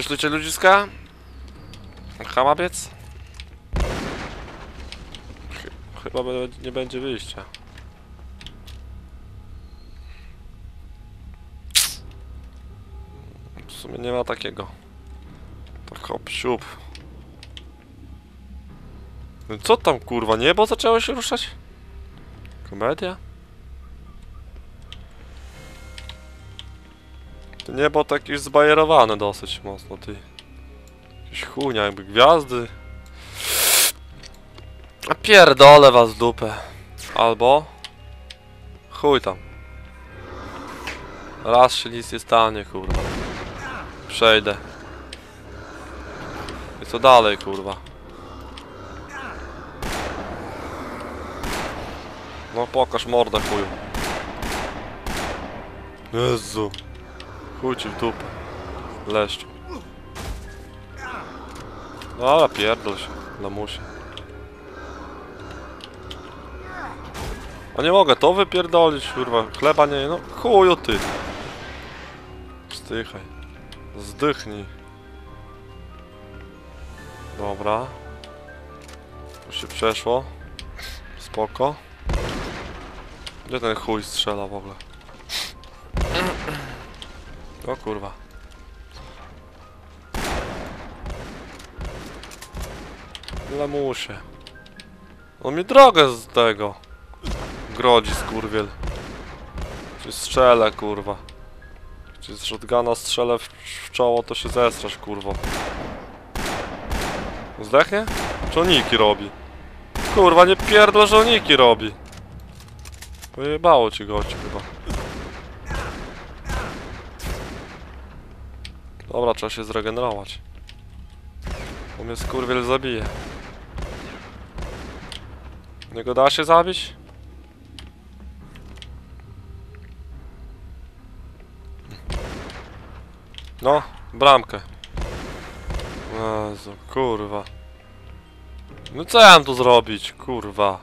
myślicie, ludziska? Chamabiec? Chyba nie będzie wyjścia. W sumie nie ma takiego. To hop, siup. Co tam, kurwa? Niebo zaczęło się ruszać? Komedia? To niebo takie zbajerowane dosyć mocno, ty. Jakieś chunia, jakby gwiazdy. A pierdolę was w dupę. Albo... chuj tam. Raz się nic nie stanie, kurwa. Przejdę. I co dalej, kurwa? No pokaż mordę, chuju. Jezu. Chuj ci w dupę. Leszcz. Dobra, pierdol się, lamusie. A nie mogę to wypierdolić, kurwa. Chleba nie, no chuju ty. Zdychaj. Zdychnij. Dobra. Już się przeszło. Spoko. Gdzie ten chuj strzela w ogóle? O kurwa. Lamusie. On mi drogę z tego grodzi, skurwiel. Czy strzelę, kurwa. Czy z shotguna strzelę w czoło, to się zestrasz, kurwo. Zdechnie? Czy oniki robi? Kurwa, nie pierdol, że oniki robi. Pojebało ci gościu chyba. Dobra, trzeba się zregenerować. Bo mnie skurwiel zabije. Niego da się zabić? No, bramkę. Jezu, kurwa. No co ja mam tu zrobić, kurwa?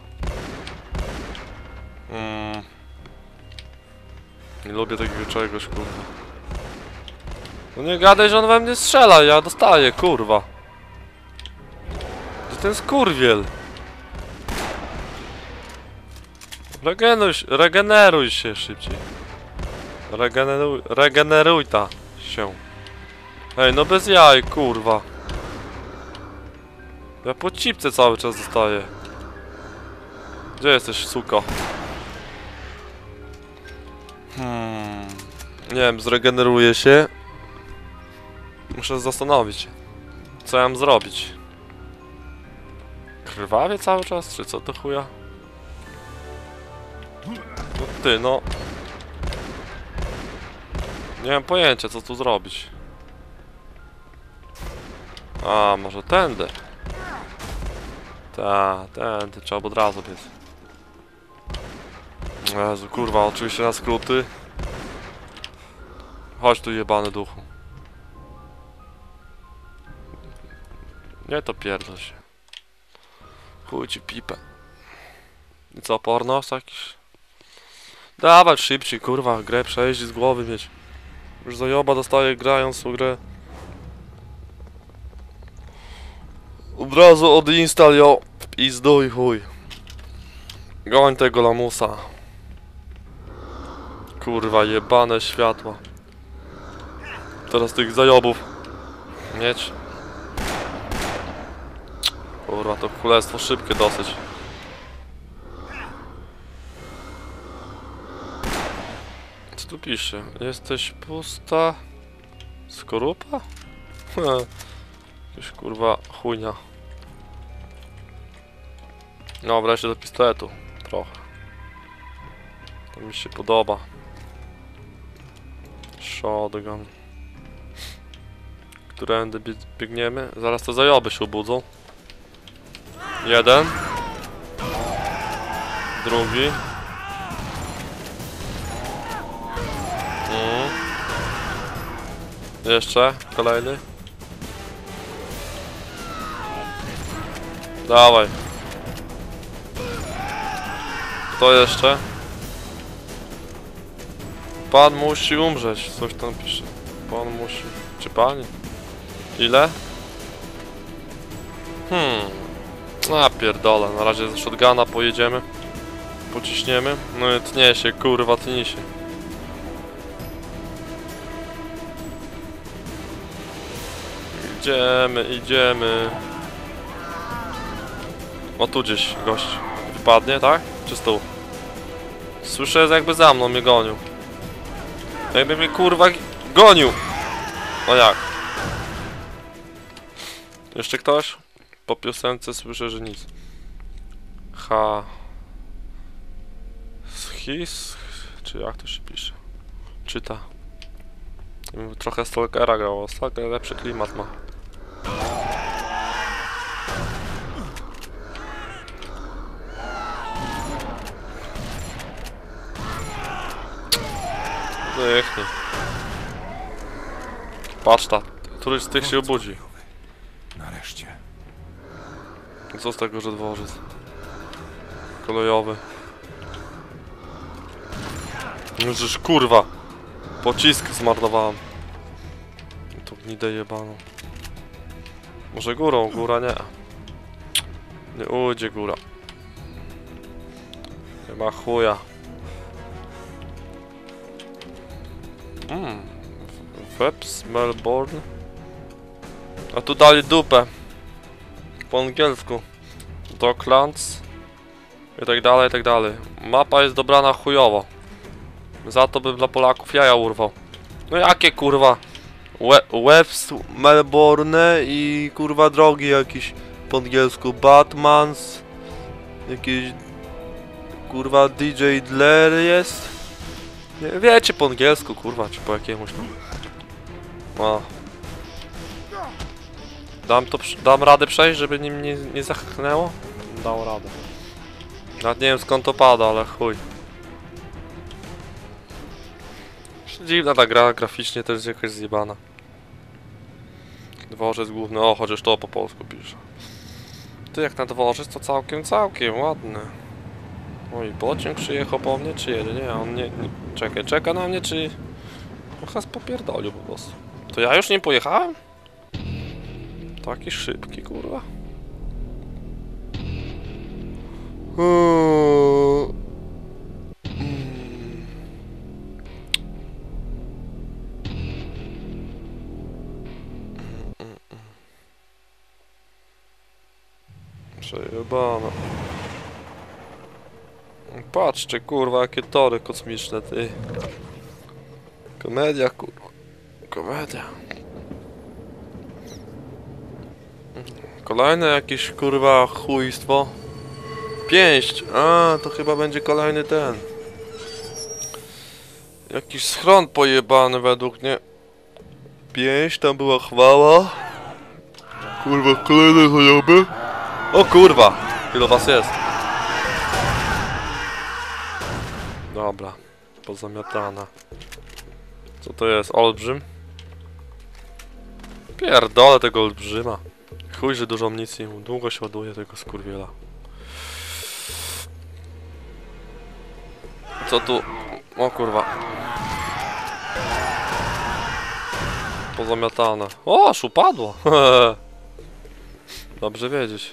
Nie lubię takiego czegoś, kurwa. No nie gadaj, że on we mnie strzela, ja dostaję, kurwa. Gdzie ten skurwiel? Regeneruj się szybciej. Regeneruj ta się. Ej, no bez jaj, kurwa. Ja po cipce cały czas zostaję. Gdzie jesteś, suko? Nie wiem, zregeneruję się. Muszę zastanowić, co ja mam zrobić. Krwawie cały czas, czy co to chuja? No ty, no. Nie mam pojęcia, co tu zrobić. A, może tędy. Tędy, trzeba od razu biec. Jezu, kurwa, oczywiście na skróty. Chodź tu, jebany duchu. Nie, to pierdol się. Chuj ci pipę. I co, pornos jakiś? Dawać szybciej, kurwa, grę przejść z głowy mieć. Już zajoba dostaję grając w grę. Od razu odinstall ją i zduj chuj. Goń tego lamusa. Kurwa, jebane światła. Teraz tych zajobów mieć. Kurwa, to królestwo szybkie dosyć. Co tu pisze? Jesteś pusta... skorupa? Jakaś kurwa chujnia. No, wreszcie do pistoletu. Trochę. To mi się podoba. Shotgun. Którędy biegniemy? Zaraz te zajoby się obudzą. Jeden. Drugi. Jeszcze kolejny. Dawaj. Kto jeszcze? Pan musi umrzeć. Coś tam pisze. Pan musi... Czy pani? Ile? A pierdolę, na razie z shotguna pojedziemy. Pociśniemy. No i tnie się, kurwa, tnie się. Idziemy. O, tu gdzieś gość wypadnie, tak? Czy z tu? Słyszę, jakby za mną mnie gonił. Jakby mnie kurwa gonił! No jak? Jeszcze ktoś? Po piosence słyszę, że nic. Schis? Czy jak to się pisze? Czyta. Trochę Stalkera grało. Stalker lepszy klimat ma. Zdechnij. Patrz ta. Któryś z tych się obudzi. Nareszcie. Co z tego, że dworzec? Kolejowy. Już kurwa. Pocisk zmarnowałem. Tu gnidę jebaną. Może górą? Góra nie. Nie ujdzie góra. Chyba chuja. Webs, Melbourne. A tu dali dupę. Po angielsku. Docklands. I tak dalej, i tak dalej. Mapa jest dobrana chujowo. Za to bym dla Polaków jaja urwał. No jakie kurwa? Webs, Melbourne i kurwa drogi jakieś po angielsku. Batmans. Jakiś kurwa DJ Dler jest. Nie wiecie po angielsku kurwa, czy po jakiemuś tam. O. Dam radę przejść, żeby nim nie zachnęło? Dał radę. Nawet nie wiem skąd to pada, ale chuj. Dziwna ta gra, graficznie też jest jakaś zjebana. Dworzec główny, o chociaż to po polsku pisze. Ty jak na dworzec to całkiem ładny. Oj, pociąg przyjechał po mnie, czy jedzie? Nie, on nie czeka na mnie, czy... Chyba popierdolił po prostu. To ja już nie pojechałem? Taki szybki, kurwa. Przejebana. Patrzcie, kurwa, jakie tory kosmiczne, ty. Komedia, kurwa. Komedia. Kolejne jakieś, kurwa, chujstwo. Pięść. A, to chyba będzie kolejny ten. Jakiś schron pojebany według mnie. Pięść, tam była chwała. Kurwa, kolejne zajoby. O kurwa, ilu was jest? Dobra, pozamiatana. Co to jest? Olbrzym? Pierdolę tego olbrzyma. Chuj, że dużo amunicji, długo się ładuje tego skurwiela. Co tu? O kurwa. Pozamiatane. O, aż upadło. Dobrze wiedzieć.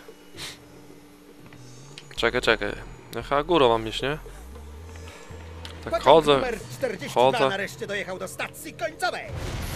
Czekaj. Chyba górą mam iść, nie? Tak chodzę. Nareszcie dojechał do stacji końcowej.